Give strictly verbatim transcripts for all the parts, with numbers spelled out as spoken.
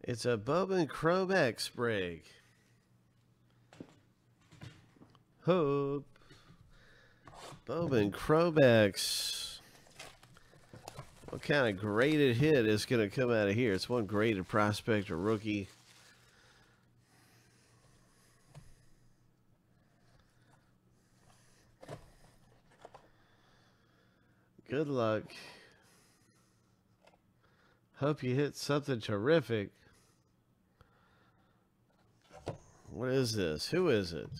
It's a Bowman Chromex break. Hope. Bowman Chromex. What kind of graded hit is going to come out of here? It's one graded prospect or rookie. Good luck. Hope you hit something terrific. What is this? Who is it?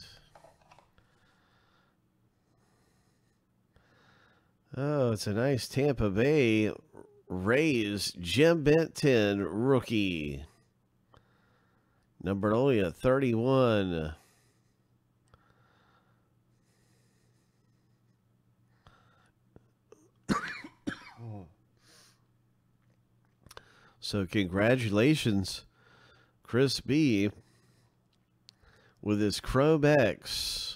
Oh, it's a nice Tampa Bay Rays Jim Benton rookie. Numbered only at thirty-one. So congratulations, Chris B, with his Chromex.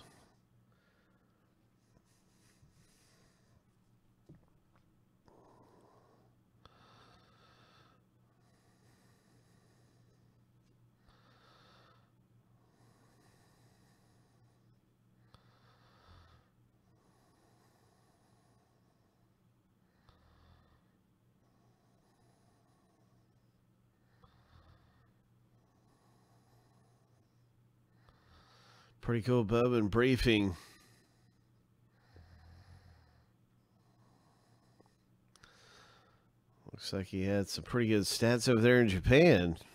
Pretty cool Bowman briefing. Looks like he had some pretty good stats over there in Japan.